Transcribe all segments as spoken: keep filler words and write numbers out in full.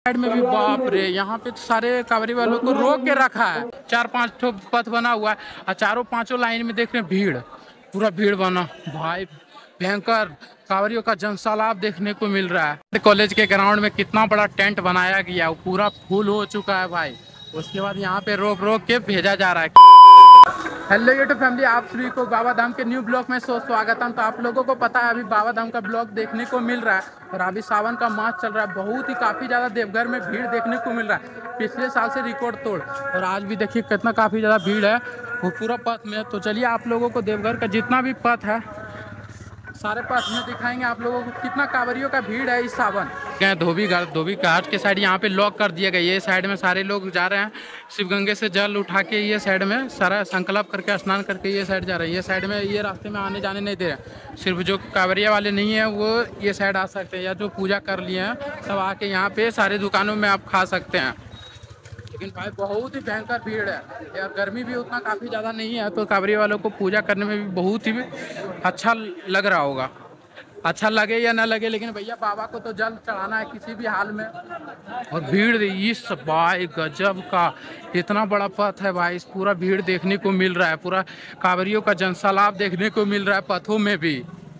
Side में भी बाप रे, यहाँ पे तो सारे कांवरी वालों को रोक के रखा है। चार पांच ठो पथ बना हुआ है और चारों पांचों लाइन में देख रहे हैं भीड़, पूरा भीड़ बना भाई, भयंकर कांवरियों का जनसैलाब देखने को मिल रहा है। कॉलेज के ग्राउंड में कितना बड़ा टेंट बनाया गया, वो पूरा फुल हो चुका है भाई। उसके बाद यहाँ पे रोक रोक के भेजा जा रहा है। हेलो यूट्यूब फैमिली, आप सभी को बाबा धाम के न्यू ब्लॉग में सो स्वागतम। तो आप लोगों को पता है अभी बाबा धाम का ब्लॉग देखने को मिल रहा है और अभी सावन का मास चल रहा है। बहुत ही काफ़ी ज़्यादा देवघर में भीड़ देखने को मिल रहा है, पिछले साल से रिकॉर्ड तोड़। और आज भी देखिए कितना काफ़ी ज़्यादा भीड़ है वो पूरा पथ में। तो चलिए आप लोगों को देवघर का जितना भी पथ है सारे पथ में दिखाएंगे आप लोगों को कितना कांवरियों का भीड़ है इस सावन। धोबी घाट धोबी घाट के साइड यहाँ पे लॉक कर दिया गया। ये साइड में सारे लोग जा रहे हैं शिवगंगे से जल उठा के, ये साइड में सारा संकल्प करके स्नान करके ये साइड जा रहे हैं। ये साइड में ये रास्ते में आने जाने नहीं दे रहे। सिर्फ जो कांवरिया वाले नहीं है वो ये साइड आ सकते हैं, या जो पूजा कर लिए हैं सब आके यहाँ पे सारे दुकानों में आप खा सकते हैं। लेकिन भाई बहुत ही भयंकर भीड़ है यार, गर्मी भी उतना काफ़ी ज़्यादा नहीं है, तो कांवरिया वालों को पूजा करने में भी बहुत ही अच्छा लग रहा होगा। अच्छा लगे या ना लगे, लेकिन भैया बाबा को तो जल चढ़ाना है किसी भी हाल में। और भीड़ इस भाई गजब का इतना बड़ा पथ है भाई, इस पूरा भीड़ देखने को मिल रहा है, पूरा कांवरियों का जनसैलाब देखने को मिल रहा है पथों में भी।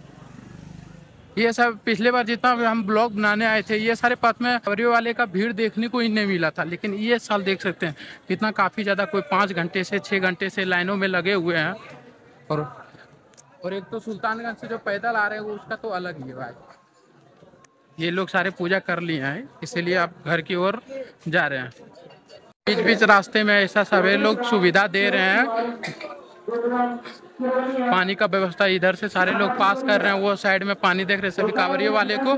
ये सब पिछले बार जितना भी हम ब्लॉग बनाने आए थे ये सारे पथ में कांवरियों वाले का भीड़ देखने को ही नहीं मिला था, लेकिन ये साल देख सकते हैं कितना काफ़ी ज़्यादा, कोई पाँच घंटे से छः घंटे से लाइनों में लगे हुए हैं। और और एक तो सुल्तानगंज से जो पैदल आ रहे हैं उसका तो अलग ही है भाई। ये लोग सारे पूजा कर लिए हैं, इसीलिए आप घर की ओर जा रहे हैं। बीच बीच रास्ते में ऐसा सभी लोग सुविधा दे रहे हैं, पानी का व्यवस्था इधर से सारे लोग पास कर रहे हैं। वो साइड में पानी देख रहे हैं सभी कांवरियों वाले को।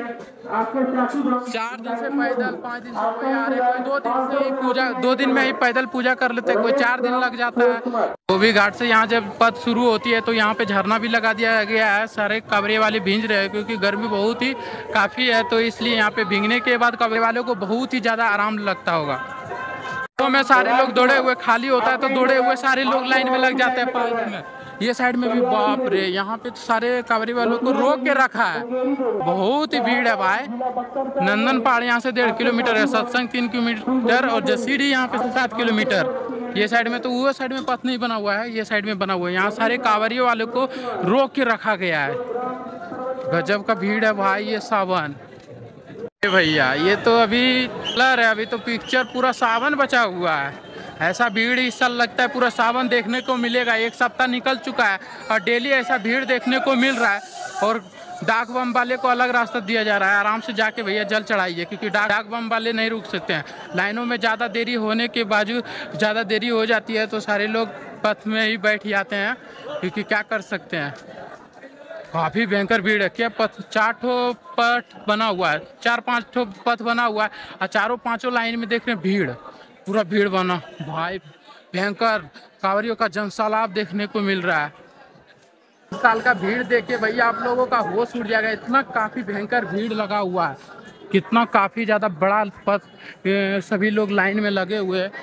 चार दिन से पैदल, पाँच दिन से कोई आ रहे, कोई दो दिन से ही पूजा, दो दिन में ही पैदल पूजा कर लेते हैं, कोई चार दिन लग जाता है। धोबी घाट से यहाँ जब पथ शुरू होती है तो यहाँ पे झरना भी लगा दिया गया है। सारे कांवरिया वाले भींज रहे हैं क्योंकि गर्मी बहुत ही काफ़ी है, तो इसलिए यहाँ पे भींगने के बाद कांवरिया वालों को बहुत ही ज़्यादा आराम लगता होगा। तो में सारे लोग दौड़े हुए, खाली होता है तो दौड़े हुए सारे लोग लाइन में लग जाते हैं पार्क में। ये साइड में भी बाप रे, यहाँ पे तो सारे कांवरी वालों को रोक के रखा है, बहुत ही भीड़ है भाई। नंदन पहाड़ यहाँ से डेढ़ किलोमीटर है, सत्संग तीन किलोमीटर और जसीडी यहाँ पे सात किलोमीटर। ये साइड में तो वो साइड में पथ नहीं बना हुआ है, ये साइड में बना हुआ है। यहाँ सारे कांवरी वालों को रोक के रखा गया है। गजब का भीड़ है भाई ये सावन। भैया ये तो अभी कलर है, अभी तो पिक्चर पूरा सावन बचा हुआ है। ऐसा भीड़ इस साल लगता है पूरा सावन देखने को मिलेगा। एक सप्ताह निकल चुका है और डेली ऐसा भीड़ देखने को मिल रहा है। और डाक बम वाले को अलग रास्ता दिया जा रहा है, आराम से जाके भैया जल चढ़ाइए, क्योंकि डाक डाक बम वाले नहीं रुक सकते हैं। लाइनों में ज़्यादा देरी होने के बावजूद ज़्यादा देरी हो जाती है तो सारे लोग पथ में ही बैठ जाते हैं, क्योंकि क्या कर सकते हैं, काफ़ी भयंकर भीड़ है। क्या पथ, चार ठो पथ बना हुआ है, चार पांच ठो पथ बना हुआ है और चारों पांचों लाइन में देख रहे हैं भीड़, पूरा भीड़ बना भाई, भयंकर कांवरियों का जनसैलाब देखने को मिल रहा है। इस साल का भीड़ देख के भैया आप लोगों का होश उड़ जाएगा, इतना काफ़ी भयंकर भीड़ लगा हुआ है, कितना काफ़ी ज़्यादा बड़ा पथ, सभी लोग लाइन में लगे हुए हैं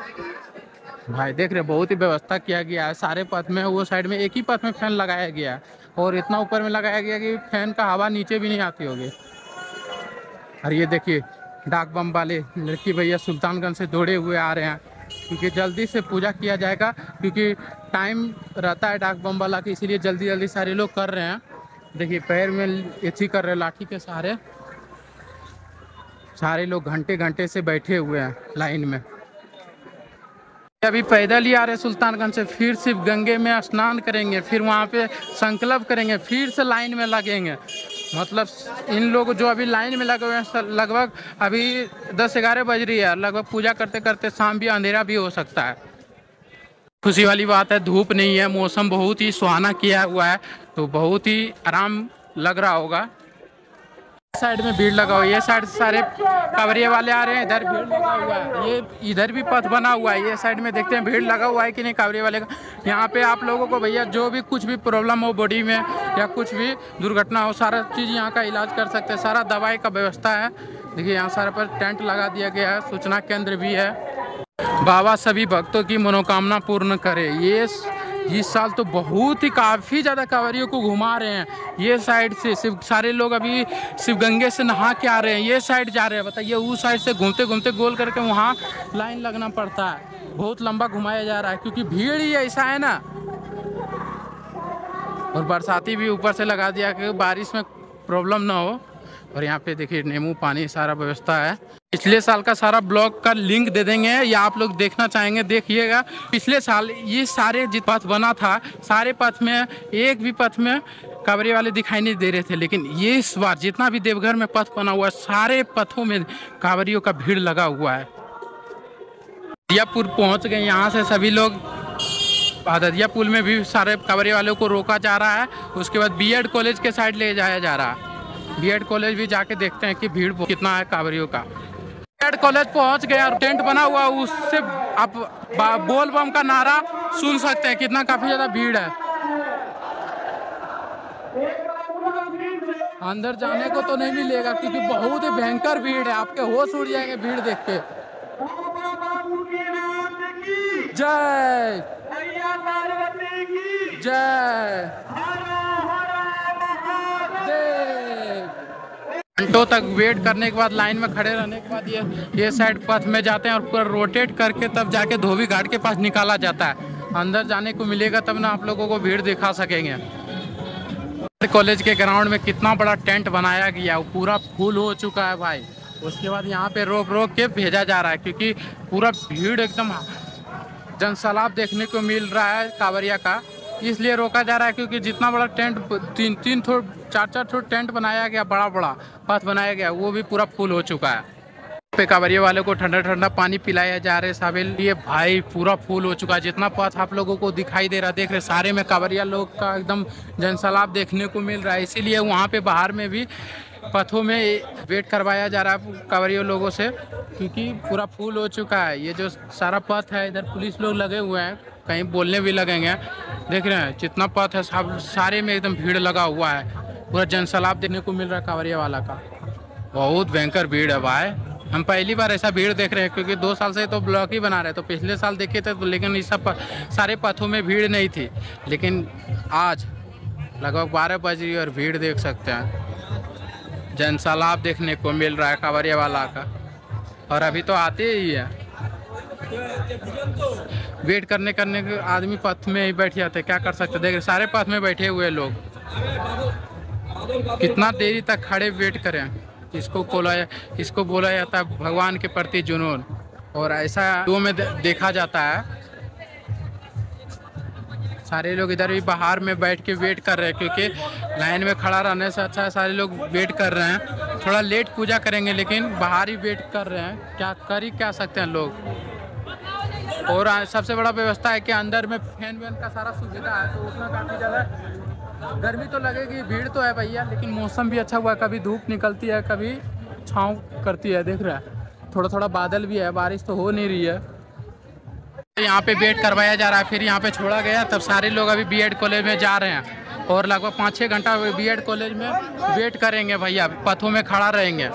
भाई। देख रहे बहुत ही व्यवस्था किया गया है सारे पथ में। वो साइड में एक ही पथ में फैन लगाया गया है और इतना ऊपर में लगाया गया कि फैन का हवा नीचे भी नहीं आती होगी। और ये देखिए डाक बम वाले लड़की भैया सुल्तानगंज से दौड़े हुए आ रहे हैं, क्योंकि जल्दी से पूजा किया जाएगा, क्योंकि टाइम रहता है डाक बम वाला की, इसीलिए जल्दी जल्दी सारे लोग कर रहे हैं। देखिए पैर में एथी कर रहे हैं लाठी के सहारे, सारे लोग घंटे घंटे से बैठे हुए हैं लाइन में। अभी पैदल ही आ रहे सुल्तानगंज से, फिर सिर्फ गंगे में स्नान करेंगे, फिर वहाँ पे संकल्प करेंगे, फिर से लाइन में लगेंगे। मतलब इन लोग जो अभी लाइन में लगे हुए हैं लगभग अभी दस ग्यारह बज रही है, लगभग पूजा करते करते शाम भी अंधेरा भी हो सकता है। खुशी वाली बात है धूप नहीं है, मौसम बहुत ही सुहाना किया हुआ है, तो बहुत ही आराम लग रहा होगा। साइड में भीड़ लगा हुआ है, ये साइड से सारे कांवरिया वाले आ रहे हैं, इधर भीड़ लगा हुआ है। ये इधर भी पथ बना हुआ है, ये साइड में देखते हैं भीड़ लगा हुआ है कि नहीं कांवरिया वाले का। यहाँ पे आप लोगों को भैया जो भी कुछ भी प्रॉब्लम हो बॉडी में या कुछ भी दुर्घटना हो, सारा चीज़ यहाँ का इलाज कर सकते हैं, सारा दवाई का व्यवस्था है। देखिए यहाँ सारे पर टेंट लगा दिया गया है, सूचना केंद्र भी है। बाबा सभी भक्तों की मनोकामना पूर्ण करे, ये इस साल तो बहुत ही काफ़ी ज़्यादा कांवरियों को घुमा रहे हैं। ये साइड से सिर्फ सारे लोग अभी शिवगंगे से नहा के आ रहे हैं, ये साइड जा रहे हैं। बताइए उस साइड से घूमते घूमते गोल करके वहाँ लाइन लगना पड़ता है। बहुत लंबा घुमाया जा रहा है क्योंकि भीड़ ही ऐसा है ना। और बरसाती भी ऊपर से लगा दिया कि बारिश में प्रॉब्लम ना हो। और यहाँ पे देखिए नींबू पानी सारा व्यवस्था है। पिछले साल का सारा ब्लॉग का लिंक दे देंगे या आप लोग देखना चाहेंगे देखिएगा। पिछले साल ये सारे जित पथ बना था, सारे पथ में एक भी पथ में कांवरिया वाले दिखाई नहीं दे रहे थे। लेकिन ये इस बार जितना भी देवघर में पथ बना हुआ है सारे पथों में कांवरियों का भीड़ लगा हुआ है। हददियापुर पहुँच गए, यहाँ से सभी लोग हददियापुर में भी सारे कांवरिया वालों को रोका जा रहा है। उसके बाद बी एड कॉलेज के साइड ले जाया जा रहा है। बी एड कॉलेज भी जाके देखते हैं कि भीड़ कितना है कांवरियों का। बी एड कॉलेज पहुंच गए और टेंट बना हुआ, उससे आप बोल बम का नारा सुन सकते हैं। कितना काफी ज्यादा भीड़ है। अंदर जाने को तो नहीं मिलेगा क्योंकि बहुत ही भयंकर भीड़ है। आपके होश उड़ जाएंगे भीड़ देख के। जय जय घंटों तक वेट करने के बाद लाइन में खड़े रहने के बाद ये ये साइड पथ में जाते हैं और पूरा रोटेट करके तब जाके धोबी घाट के पास निकाला जाता है। अंदर जाने को मिलेगा तब ना आप लोगों को भीड़ दिखा सकेंगे। कॉलेज के ग्राउंड में कितना बड़ा टेंट बनाया गया, वो पूरा फुल हो चुका है भाई। उसके बाद यहाँ पे रोक रोक के भेजा जा रहा है क्योंकि पूरा भीड़ एकदम जनसैलाब देखने को मिल रहा है कांवरिया का, इसलिए रोका जा रहा है। क्योंकि जितना बड़ा टेंट तीन तीन थोड़ चार चार थोड़ टेंट बनाया गया, बड़ा बड़ा पथ बनाया गया, वो भी पूरा फुल हो चुका है। पे कांवरिया वाले को ठंडा ठंडा पानी पिलाया जा रहा है साबिल। ये भाई पूरा फुल हो चुका है। जितना पथ आप लोगों को दिखाई दे रहा देख रहे सारे में कांवरिया लोग का एकदम जनसैलाब देखने को मिल रहा है। इसीलिए वहाँ पे बाहर में भी पथों में वेट करवाया जा रहा है कांवरिया लोगों से क्योंकि पूरा फुल हो चुका है। ये जो सारा पथ है इधर पुलिस लोग लगे हुए हैं, कहीं बोलने भी लगेंगे। देख रहे हैं जितना पथ है सब सारे में एकदम भीड़ लगा हुआ है। पूरा जनसैलाब देखने को मिल रहा है कांवरिया वाला का। बहुत भयंकर भीड़ है भाई। हम पहली बार ऐसा भीड़ देख रहे हैं क्योंकि दो साल से तो ब्लॉग ही बना रहे तो पिछले साल देखे थे तो, लेकिन इस सब सारे पथों में भीड़ नहीं थी। लेकिन आज लगभग बारह बज रही है और भीड़ देख सकते हैं। जनसैलाब देखने को मिल रहा है कांवरिया वाला का। और अभी तो आते ही है, वेट करने करने के आदमी पथ में ही बैठ जाते, क्या कर सकते। देख सारे पथ में बैठे हुए लोग कितना देरी तक खड़े वेट करें। इसको बोला इसको बोला जाता है भगवान के प्रति जुनून। और ऐसा दो में देखा जाता है। सारे लोग इधर भी बाहर में बैठ के वेट कर रहे हैं क्योंकि लाइन में खड़ा रहने से अच्छा है सारे लोग वेट कर रहे हैं। थोड़ा लेट पूजा करेंगे लेकिन बाहर ही वेट कर रहे हैं। क्या कर ही क्या सकते हैं लोग। और सबसे बड़ा व्यवस्था है कि अंदर में फैन वैन का सारा सुविधा है तो उसमें काफ़ी ज़्यादा गर्मी तो लगेगी, भीड़ तो है भैया, लेकिन मौसम भी अच्छा हुआ है। कभी धूप निकलती है कभी छाँव करती है। देख रहा है थोड़ा थोड़ा बादल भी है, बारिश तो हो नहीं रही है। यहाँ पे वेट करवाया जा रहा है, फिर यहाँ पे छोड़ा गया। तब सारे लोग अभी बी एड कॉलेज में जा रहे हैं और लगभग पाँच छः घंटा बी एड कॉलेज में वेट करेंगे भैया, पथों में खड़ा रहेंगे।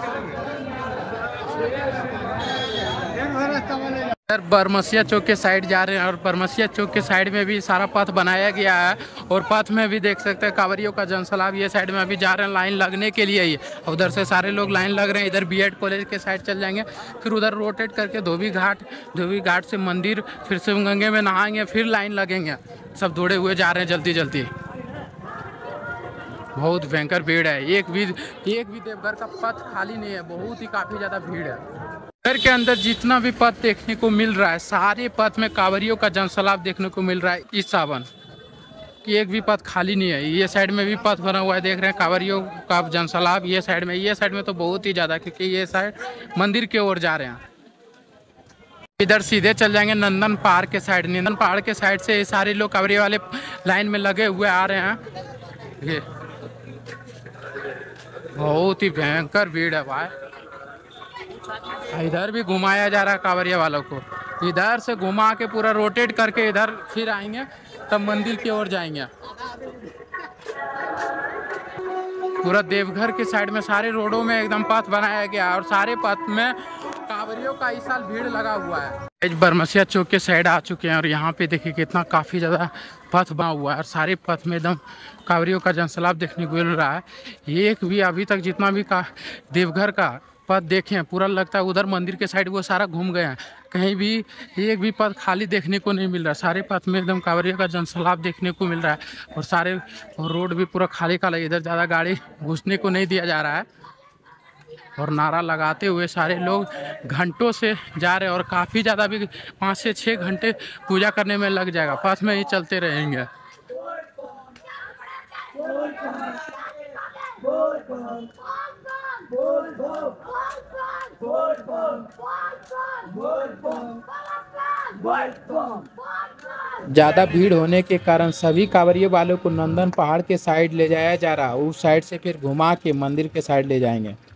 सर बरमसिया चौक के साइड जा रहे हैं और बरमसिया चौक के साइड में भी सारा पथ बनाया गया है और पथ में भी देख सकते हैं कांवरियों का जनसैलाब। ये साइड में अभी जा रहे हैं लाइन लगने के लिए ही, उधर से सारे लोग लाइन लग रहे हैं। इधर बी एड कॉलेज के साइड चल जाएंगे, फिर उधर रोटेट करके धोबी घाट, धोबी घाट से मंदिर, फिर शिवगंगे में नहाएंगे, फिर लाइन लगेंगे। सब दौड़े हुए जा रहे हैं जल्दी जल्दी। बहुत भयंकर भीड़ है। एक भी एक भी देवघर का पथ खाली नहीं है, बहुत ही काफ़ी ज़्यादा भीड़ है। घर के अंदर जितना भी पथ देखने को मिल रहा है सारे पथ में कांवरियों का जनसैलाब देखने को मिल रहा है इस सावन कि एक भी पथ खाली नहीं है। ये साइड में भी पथ बना हुआ है, देख रहे हैं कांवरियों का जनसैलाब। ये साइड में ये साइड में तो बहुत ही ज़्यादा क्योंकि ये साइड मंदिर की ओर जा रहे हैं। इधर सीधे चल जाएंगे नंदन पहाड़ के साइड। नंदन पहाड़ के साइड से सारे लोग कांवरिया वाले लाइन में लगे हुए आ रहे हैं। ये बहुत ही भयंकर भीड़ है भाई। इधर भी घुमाया जा रहा है कांवरिया वालों को। इधर से घुमा के पूरा रोटेट करके इधर फिर आएंगे तब मंदिर की ओर जाएंगे। पूरा देवघर के साइड में सारे रोडों में एकदम पथ बनाया गया और सारे पथ में कांवरिया कांवरियों का इस साल भीड़ लगा हुआ है। आज बरमसिया चौक के साइड आ चुके हैं और यहाँ पे देखिए कितना काफ़ी ज़्यादा पथ बना हुआ है और सारे पथ में एकदम कांवरियों का जनसैलाब देखने को मिल रहा है। एक भी अभी तक जितना भी का देवघर का पथ देखे हैं पूरा लगता है उधर मंदिर के साइड वो सारा घूम गए हैं, कहीं भी एक भी पथ खाली देखने को नहीं मिल रहा। सारे पथ में एकदम कांवरियों का जनसैलाब देखने को मिल रहा है और सारे रोड भी पूरा खाली खाली, इधर ज़्यादा गाड़ी घुसने को नहीं दिया जा रहा है और नारा लगाते हुए सारे लोग घंटों से जा रहे हैं और काफ़ी ज़्यादा भी पाँच से छः घंटे पूजा करने में लग जाएगा, पथ में ही चलते रहेंगे। ज़्यादा भीड़ होने के कारण सभी कांवरियों वालों को नंदन पहाड़ के साइड ले जाया जा रहा है, उस साइड से फिर घुमा के मंदिर के साइड ले जाएंगे।